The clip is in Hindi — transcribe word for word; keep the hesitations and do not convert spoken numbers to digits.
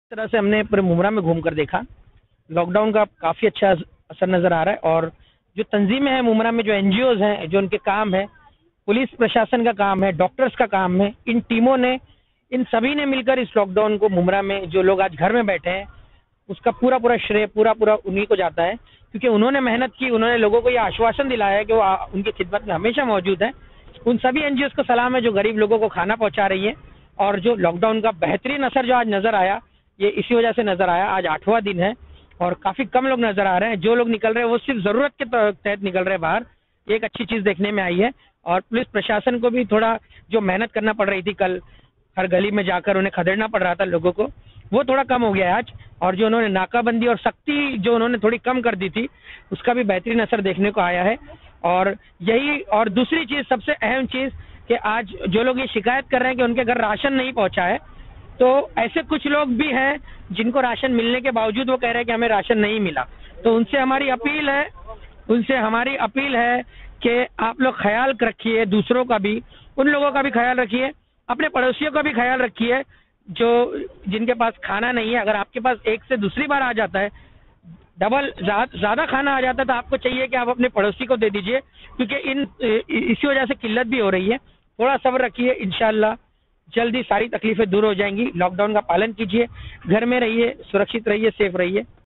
तरह से हमने पूरे मुमरा में घूमकर देखा, लॉकडाउन का काफ़ी अच्छा असर नज़र आ रहा है। और जो तंजीमें हैं मुमरा में, जो एनजीओज हैं, जो उनके काम है, पुलिस प्रशासन का काम है, डॉक्टर्स का काम है, इन टीमों ने, इन सभी ने मिलकर इस लॉकडाउन को मुमरा में जो लोग आज घर में बैठे हैं उसका पूरा पूरा श्रेय पूरा पूरा उन्हीं को जाता है, क्योंकि उन्होंने मेहनत की, उन्होंने लोगों को ये आश्वासन दिलाया है कि वो आ, उनकी खिदमत में हमेशा मौजूद है। उन सभी एनजीओज को सलाम है जो गरीब लोगों को खाना पहुंचा रही है। और जो लॉकडाउन का बेहतरीन असर जो आज नजर आया, ये इसी वजह से नजर आया। आज आठवां दिन है और काफी कम लोग नजर आ रहे हैं। जो लोग निकल रहे हैं वो सिर्फ जरूरत के तहत निकल रहे हैं बाहर। एक अच्छी चीज देखने में आई है। और पुलिस प्रशासन को भी थोड़ा जो मेहनत करना पड़ रही थी, कल हर गली में जाकर उन्हें खदेड़ना पड़ रहा था लोगों को, वो थोड़ा कम हो गया है आज। और जो उन्होंने नाकाबंदी और सख्ती जो उन्होंने थोड़ी कम कर दी थी, उसका भी बेहतरीन असर देखने को आया है। और यही, और दूसरी चीज, सबसे अहम चीज, कि आज जो लोग ये शिकायत कर रहे हैं कि उनके घर राशन नहीं पहुंचा है, तो ऐसे कुछ लोग भी हैं जिनको राशन मिलने के बावजूद वो कह रहे हैं कि हमें राशन नहीं मिला। तो उनसे हमारी अपील है उनसे हमारी अपील है कि आप लोग ख्याल रखिए, दूसरों का भी, उन लोगों का भी ख्याल रखिए, अपने पड़ोसियों का भी ख्याल रखिए जो जिनके पास खाना नहीं है। अगर आपके पास एक से दूसरी बार आ जाता है, डबल ज्यादा खाना आ जाता है, तो आपको चाहिए कि आप अपने पड़ोसी को दे दीजिए, क्योंकि इन इसी वजह से किल्लत भी हो रही है। थोड़ा सब्र रखिए, इंशाल्लाह जल्दी सारी तकलीफें दूर हो जाएंगी। लॉकडाउन का पालन कीजिए, घर में रहिए, सुरक्षित रहिए, सेफ रहिए।